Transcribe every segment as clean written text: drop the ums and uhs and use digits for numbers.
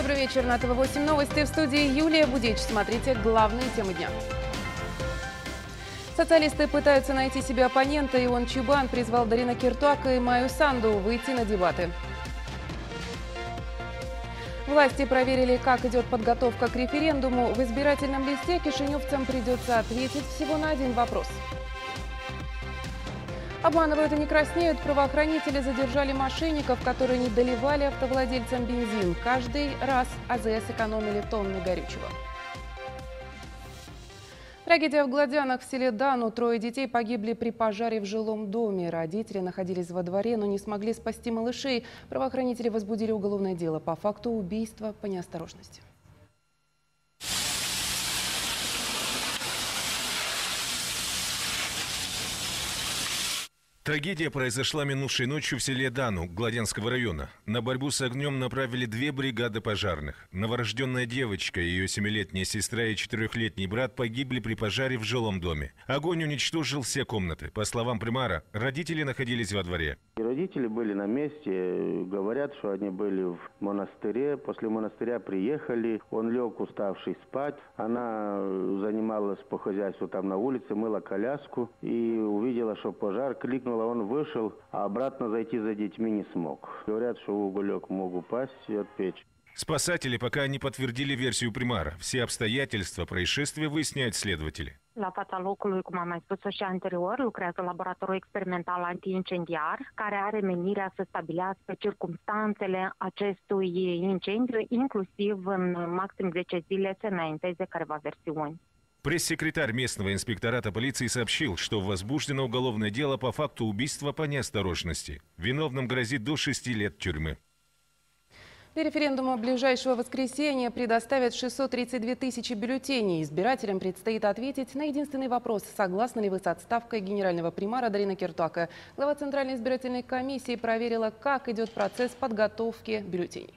Добрый вечер. На ТВ-8 новости, в студии Юлия Будеч. Смотрите главные темы дня. Социалисты пытаются найти себе оппонента. Ион Чубан призвал Дарина Киртуака и Майю Санду выйти на дебаты. Власти проверили, как идет подготовка к референдуму. В избирательном листе кишиневцам придется ответить всего на один вопрос. Обманывают и не краснеют. Правоохранители задержали мошенников, которые не доливали автовладельцам бензин. Каждый раз АЗС экономили тонны горючего. Трагедия в Гладянах в селе Дану. 3 детей погибли при пожаре в жилом доме. Родители находились во дворе, но не смогли спасти малышей. Правоохранители возбудили уголовное дело по факту убийства по неосторожности. Трагедия произошла минувшей ночью в селе Дану Гладянского района. На борьбу с огнем направили 2 бригады пожарных. Новорожденная девочка, ее 7-летняя сестра и 4-летний брат погибли при пожаре в жилом доме. Огонь уничтожил все комнаты. По словам примара, родители находились во дворе. Родители были на месте. Говорят, что они были в монастыре. После монастыря приехали. Он лег уставший спать. Она занималась по хозяйству там на улице, мыла коляску и увидела, что пожар, кликнула. Он вышел, а обратно зайти за детьми не смог. Говорят, что уголек мог упасть и отпечь. Спасатели пока не подтвердили версию примара. Все обстоятельства происшествия выясняют следователи. La fața locului, cum am mai spus-o și anterior, lucrează laboratorul experimental anti-incendiar, care are menirea să stabilească circumstanțele acestui incendiu, inclusiv în maxim 10 zile să înainteze careva versiuni. Пресс-секретарь местного инспектората полиции сообщил, что возбуждено уголовное дело по факту убийства по неосторожности. Виновным грозит до 6 лет тюрьмы. Для референдума ближайшего воскресенья предоставят 632 тысячи бюллетеней. Избирателям предстоит ответить на единственный вопрос: согласны ли вы с отставкой генерального примара Дарина Киртуака. Глава Центральной избирательной комиссии проверила, как идет процесс подготовки бюллетеней.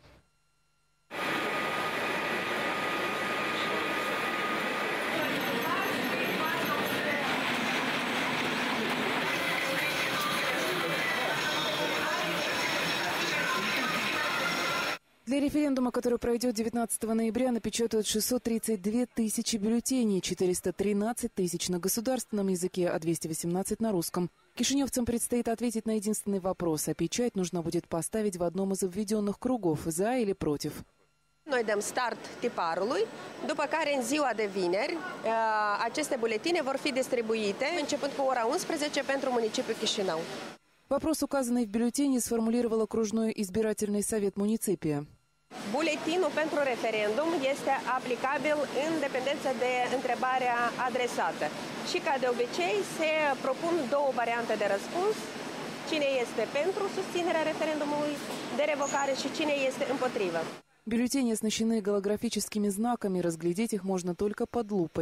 Для референдума, который пройдет 19 ноября, напечатают 632 тысячи бюллетеней, 413 тысяч на государственном языке, а 218 на русском. Кишиневцам предстоит ответить на единственный вопрос, а печать нужно будет поставить в одном из обведенных кругов, за или против. Noi dăm start tiparului, după care în ziua de vineri aceste buletine vor fi distribuite începând cu ora 11 pentru municipiul Chișinău. Вопрос, указанный в бюллетене, сформулировал окружной избирательный совет муниципия. Buletinul pentru referendum este aplicabil în dependență de întrebarea adresată. Și ca de obicei se propun 2 variante de răspuns. Cine este pentru susținerea referendumului de revocare și cine este împotrivă. Бюллетени оснащены голографическими знаками, разглядеть их можно только под лупой.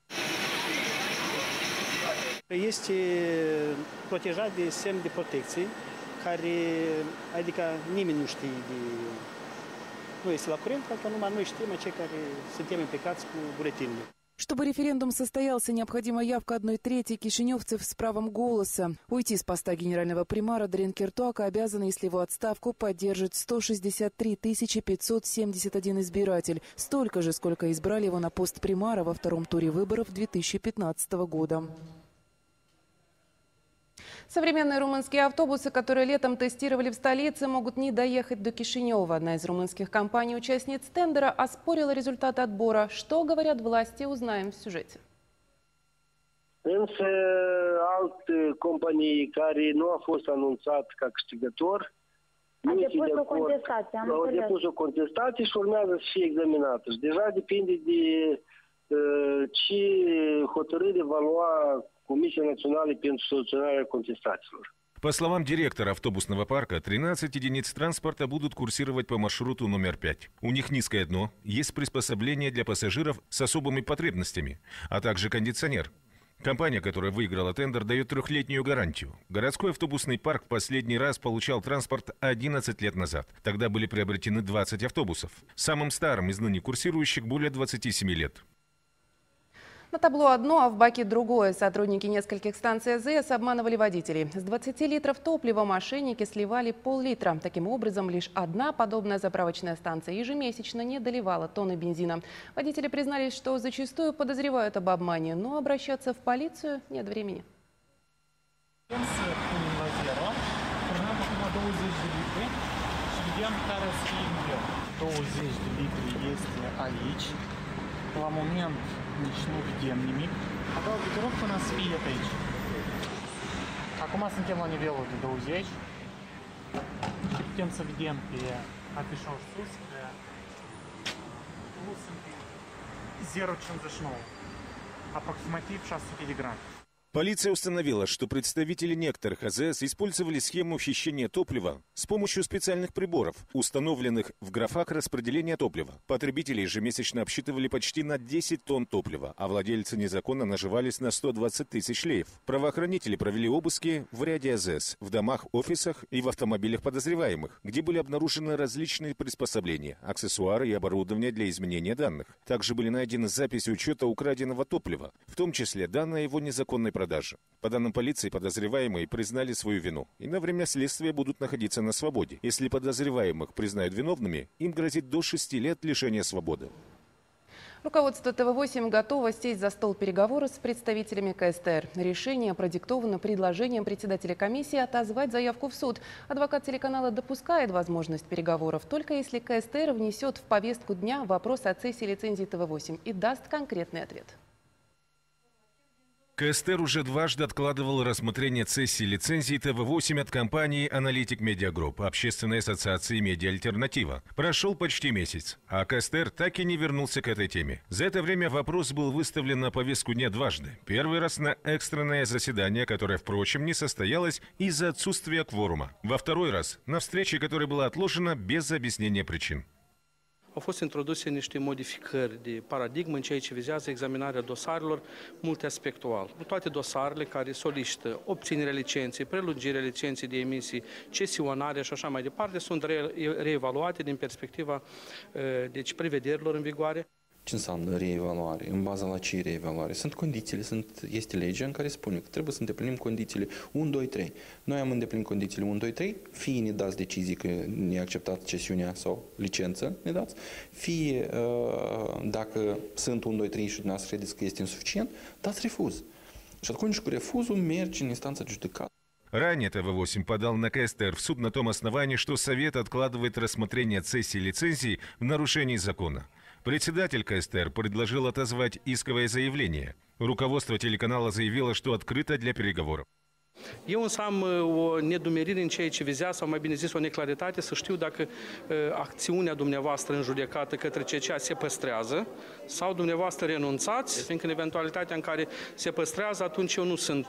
Este protejat de semn de protecție, care, adică nimeni nu știe de... Nu este la curent, că numai noi știm cei care suntem implicați cu buletinele. Чтобы референдум состоялся, необходима явка 1/3 кишиневцев с правом голоса. Уйти с поста генерального примара Дарин Киртуака обязан, если его отставку поддержит 163 571 избиратель. Столько же, сколько избрали его на пост примара во втором туре выборов 2015 года. Современные румынские автобусы, которые летом тестировали в столице, могут не доехать до Кишинева. Одна из румынских компаний-участниц тендера оспорила результаты отбора. Что говорят власти, узнаем в сюжете. Însă alte companii care nu a fost anunțat ca câștigător A depus o contestație, am au înțeles. depus o contestație și urmează să fie examinată. Și deja depinde de ce hotărâre va lua Comisia Națională pentru soluționarea contestațiilor. По словам директора автобусного парка, 13 единиц транспорта будут курсировать по маршруту номер 5. У них низкое дно, есть приспособления для пассажиров с особыми потребностями, а также кондиционер. Компания, которая выиграла тендер, дает 3-летнюю гарантию. Городской автобусный парк в последний раз получал транспорт 11 лет назад. Тогда были приобретены 20 автобусов. Самым старым из ныне курсирующих более 27 лет. На табло одно, а в баке другое. Сотрудники нескольких станций АЗС обманывали водителей. С 20 литров топлива мошенники сливали пол-литра. Таким образом, лишь одна подобная заправочная станция ежемесячно не доливала тонны бензина. Водители признались, что зачастую подозревают об обмане, но обращаться в полицию нет времени. La moment nici nu vedem nimic. Adaug, te rog, până să fie aici. Acum suntem la nivelul de 20 și putem să vedem pe afișor sus că sunt 0,59, aproximativ 600 de grame. Полиция установила, что представители некоторых АЗС использовали схему хищения топлива с помощью специальных приборов, установленных в графах распределения топлива. Потребители ежемесячно обсчитывали почти на 10 тонн топлива, а владельцы незаконно наживались на 120 тысяч леев. Правоохранители провели обыски в ряде АЗС, в домах, офисах и в автомобилях подозреваемых, где были обнаружены различные приспособления, аксессуары и оборудование для изменения данных. Также были найдены записи учета украденного топлива, в том числе данные его незаконной продажи. По данным полиции, подозреваемые признали свою вину и на время следствия будут находиться на свободе. Если подозреваемых признают виновными, им грозит до 6 лет лишения свободы. Руководство ТВ-8 готово сесть за стол переговоров с представителями КСТР. Решение продиктовано предложением председателя комиссии отозвать заявку в суд. Адвокат телеканала допускает возможность переговоров, только если КСТР внесет в повестку дня вопрос о цессии лицензии ТВ-8 и даст конкретный ответ. КСТР уже дважды откладывал рассмотрение цессии лицензии ТВ-8 от компании «Аналитик Медиа Групп» Общественной ассоциации «Медиа Альтернатива». Прошел почти месяц, а КСТР так и не вернулся к этой теме. За это время вопрос был выставлен на повестку дня дважды. Первый раз на экстренное заседание, которое, впрочем, не состоялось из-за отсутствия кворума. Во второй раз на встрече, которая была отложена без объяснения причин. Au fost introduse niște modificări de paradigmă în ceea ce vizează examinarea dosarelor multiaspectual. Toate dosarele care solicită obținerea licenței, prelungirea licenței de emisii, cesionarea și așa mai departe sunt reevaluate din perspectiva prevederilor în vigoare. Ce înseamnă reevaluare? În baza la ce reevaluare? Sunt condițiile, este legea în care spune că trebuie să îndeplinim condițiile 1, 2, 3. Noi am îndeplinit condițiile 1, 2, 3, fie ne dați decizii că ne-a acceptat cesiunea sau licență, ne dați, fie dacă sunt 1, 2, 3 și dumneavoastră credeți că este insuficient, dați refuz. Și atunci cu refuzul mergi în instanța de judecată. Ранее ТВ-8 подал на КСТР в суд на том основании, что Совет откладывает рассмотрение цессии лицензии в нарушении закона. Председатель КСТР предложил отозвать исковое заявление. Руководство телеканала заявило, что открыто для переговоров. Eu însă am o nedumerire în ceea ce vizează, sau mai bine zis o neclaritate, să știu dacă acțiunea dumneavoastră în judecată către CCA se păstrează sau dumneavoastră renunțați, fiindcă în eventualitatea în care se păstrează, atunci eu nu sunt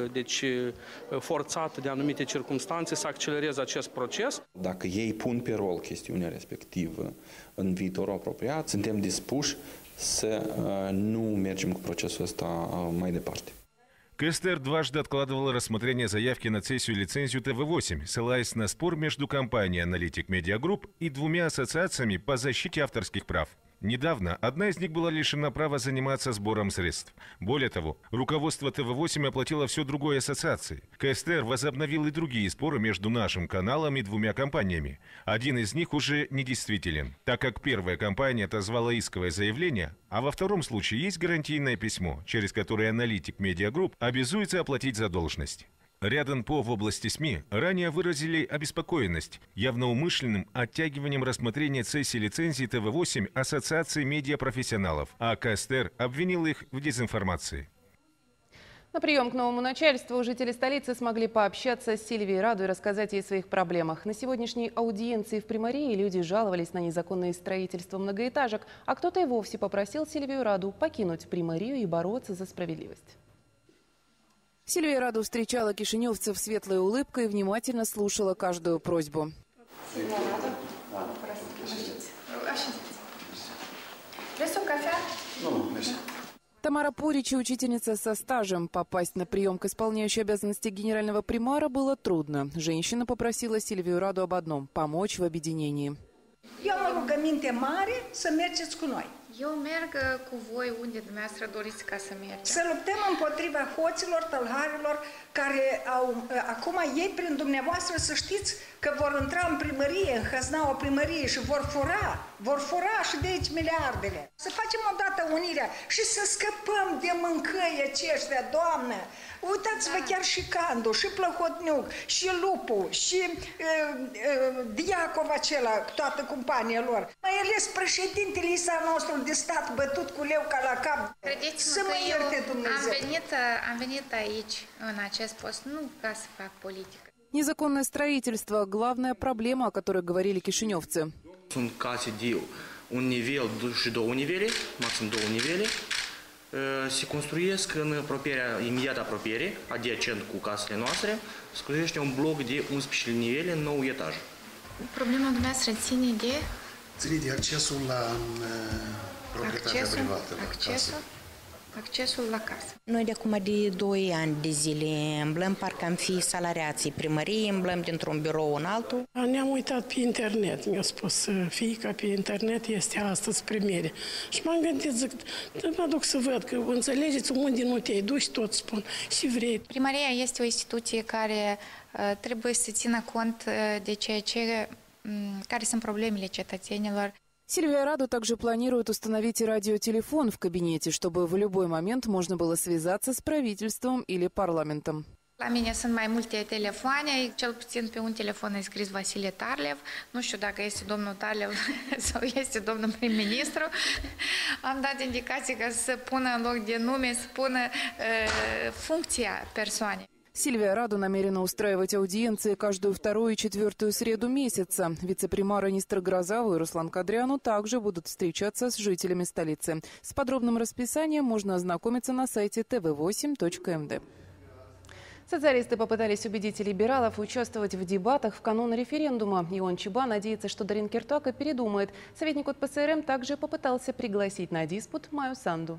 forțat de anumite circumstanțe să accelerez acest proces. Dacă ei pun pe rol chestiunea respectivă în viitorul apropiat, suntem dispuși să nu mergem cu procesul ăsta mai departe. КСТР дважды откладывал рассмотрение заявки на цессию лицензию ТВ-8, ссылаясь на спор между компанией «Аналитик Медиа Групп» и двумя ассоциациями по защите авторских прав. Недавно одна из них была лишена права заниматься сбором средств. Более того, руководство ТВ-8 оплатило все другой ассоциации. КСТР возобновил и другие споры между нашим каналом и двумя компаниями. Один из них уже недействителен, так как первая компания отозвала исковое заявление, а во втором случае есть гарантийное письмо, через которое «Аналитик Медиа Групп» обязуется оплатить задолженность. Рядом.По в области СМИ ранее выразили обеспокоенность явно умышленным оттягиванием рассмотрения цессии лицензии ТВ-8 Ассоциации медиапрофессионалов, а КСТР обвинил их в дезинформации. На прием к новому начальству жители столицы смогли пообщаться с Сильвией Раду и рассказать ей о своих проблемах. На сегодняшней аудиенции в Приморье люди жаловались на незаконное строительство многоэтажек, а кто-то и вовсе попросил Сильвию Раду покинуть Приморью и бороться за справедливость. Сильвия Раду встречала кишиневцев светлой улыбкой и внимательно слушала каждую просьбу. Тамара Поричи, учительница со стажем. Попасть на прием к исполняющей обязанности генерального примара было трудно. Женщина попросила Сильвию Раду об одном – помочь в объединении. Eu am o rugăminte mare să mergeți cu noi. Eu merg cu voi unde dumneavoastră doriți ca să mergem. Să luptăm împotriva hoților, tălharilor, care au, acum ei prin dumneavoastră să știți că vor intra în primărie, în hăznaua primărie și vor fura și de aici miliardele. Să facem odată unirea și să scăpăm de mâncăi aceștia, Doamne! Uitați-vă chiar și Candu, și Plăhotniuc, și Lupu, și Diacov acela, toată compania lor. Mai ales președintele Isa nostru de stat bătut cu leu ca la cap. Credeți-mă că eu am venit aici, în acest post, nu ca să fac politică. Незаконное строительство – главная проблема, о которой говорили кишиневцы. Sunt case de un nivel și două nivele, maxim două nivele. Se construiesc în imediat apropiere, adiacent cu casele noastre, se construiește un bloc de 11 nivele, 9 etaje. Problema dumneavoastră ține de? Ține de accesul la proprietatea privată. Accesul la casă. Noi de acum de 2 ani de zile îmblăm, parcă am fi salariații primăriei, îmblăm dintr-un birou în altul. Ne-am uitat pe internet, mi-a spus fiica pe internet este astăzi premiere. Și m-am gândit, zic, mă duc să văd, că înțelegeți unde nu te-ai dus, tot spun, și vrei. Primăria este o instituție care trebuie să țină cont de care sunt problemele cetățenilor. Сильвия Раду также планирует установить радиотелефон в кабинете, чтобы в любой момент можно было связаться с правительством или парламентом. La mine sunt mai multe telefoane, cel puțin pe un telefon e scris Vasile Tarlev. Nu știu dacă este domnul Tarlev sau este domnul prim-ministru. Am dat indicații ca să pună în loc de nume, să pună funcția persoanei. Сильвия Раду намерена устраивать аудиенции каждую вторую и четвертую среду месяца. Вице-премьеры Нистер Грозаву и Руслан Кадряну также будут встречаться с жителями столицы. С подробным расписанием можно ознакомиться на сайте tv8.md. Социалисты попытались убедить либералов участвовать в дебатах в канун референдума. Ион Чиба надеется, что Дарин Киртуака передумает. Советник от ПСРМ также попытался пригласить на диспут Майю Санду.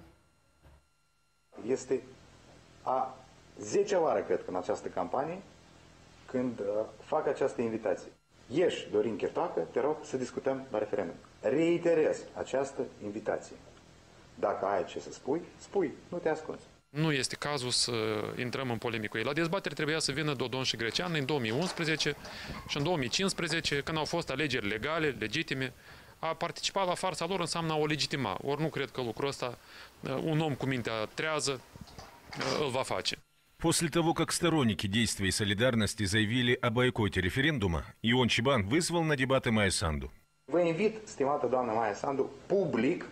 10 oară, cred că, în această campanie, când fac această invitație. Ieși, Dorin Chirtoacă, te rog să discutăm la referendum. Reiterez această invitație. Dacă ai ce să spui, spui, nu te ascunzi. Nu este cazul să intrăm în polemică cu ei. La dezbatere trebuia să vină Dodon și Greceanu în 2011 și în 2015, când au fost alegeri legale, legitime. A participa la farsa lor înseamnă a o legitima. Ori nu cred că lucrul ăsta un om cu mintea trează îl va face. После того, как сторонники действий солидарности заявили о бойкоте референдума, Ион Чибан вызвал на дебаты Майю Санду. Vă invit, stimată doamnă Maia Sandu, public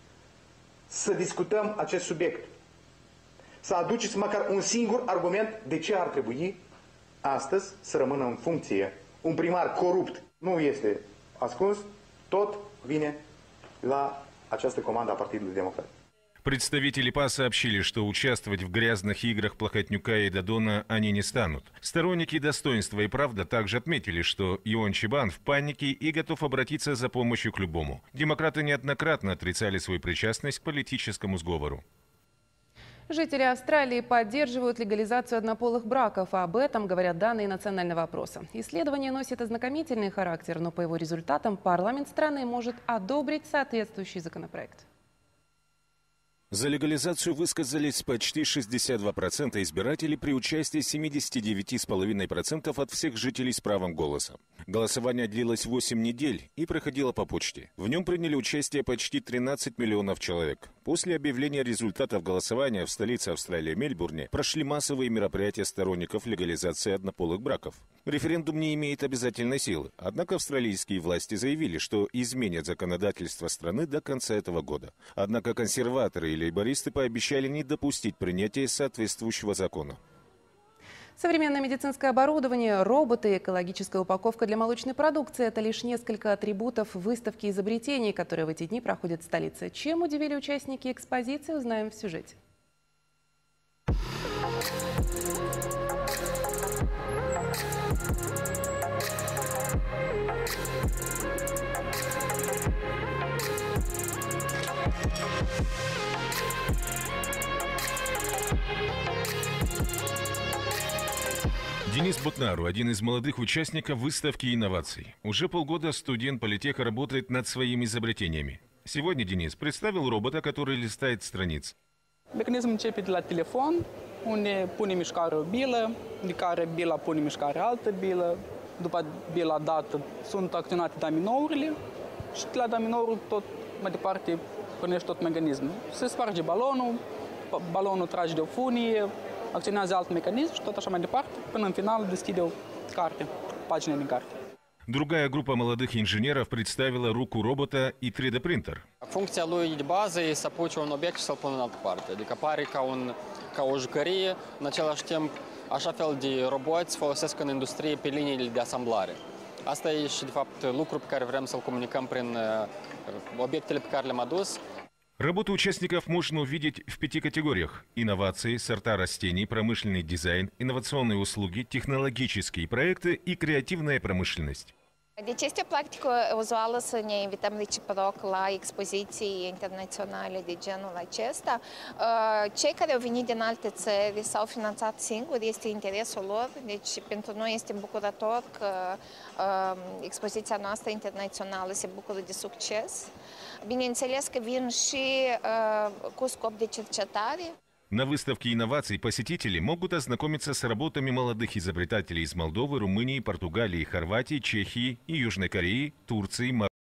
să discutăm acest subiect. Să aduceți măcar un singur argument de ce ar trebui astăzi să rămână în funcție un primar corupt. Nu este ascuns, tot vine la această comandă a Partidului Democrat. Представители ПА сообщили, что участвовать в грязных играх Плохотнюка и Додона они не станут. Сторонники достоинства и правда также отметили, что Ион Чибан в панике и готов обратиться за помощью к любому. Демократы неоднократно отрицали свою причастность к политическому сговору. Жители Австралии поддерживают легализацию однополых браков, а об этом говорят данные национального опроса. Исследование носит ознакомительный характер, но по его результатам парламент страны может одобрить соответствующий законопроект. За легализацию высказались почти 62% избирателей при участии 79,5% от всех жителей с правом голоса. Голосование длилось 8 недель и проходило по почте. В нем приняли участие почти 13 миллионов человек. После объявления результатов голосования в столице Австралии Мельбурне прошли массовые мероприятия сторонников легализации однополых браков. Референдум не имеет обязательной силы, однако австралийские власти заявили, что изменят законодательство страны до конца этого года. Однако консерваторы и лейбористы пообещали не допустить принятия соответствующего закона. Современное медицинское оборудование, роботы, экологическая упаковка для молочной продукции – это лишь несколько атрибутов выставки изобретений, которые в эти дни проходят в столице. Чем удивили участники экспозиции, узнаем в сюжете. Денис Ботнару – один из молодых участников выставки инноваций. Уже полгода студент политеха работает над своими изобретениями. Сегодня Денис представил робота, который листает страницы. Mecanismul începe de la telefon, unde pune mișcare o bilă, de care bila pune mișcare altă bilă, după bila dată sunt acționate daminourile și de la daminouri tot mai departe pornește tot mecanismul. Se sparge balonul, balonul trage de o funie, acționează alt mecanism și tot așa mai departe, până în final deschide o carte, pagina din carte. Другая группа молодых инженеров представила руку робота и 3D-принтер. Funcția lui de bază e să apuce un obiect și să-l pună în altă parte. Adică pare ca o jucărie, în același timp, așa fel de roboți folosesc în industrie pe liniile de asamblare. Asta e și, de fapt, lucru pe care vrem să-l comunicăm prin obiectele pe care le-am adus. Работу участников можно увидеть в 5 категориях: инновации, сорта растений, промышленный дизайн, инновационные услуги, технологические проекты и креативная промышленность. Deci este o practică uzuală să ne invităm reciproc la expoziții internaționale de genul acesta. Cei care au venit din alte țări s-au finanțat singuri, este interesul lor, deci pentru noi este bucurător că expoziția noastră internațională se bucură de succes. Bineînțeles că vin și cu scop de cercetare. На выставке инноваций посетители могут ознакомиться с работами молодых изобретателей из Молдовы, Румынии, Португалии, Хорватии, Чехии и Южной Кореи, Турции,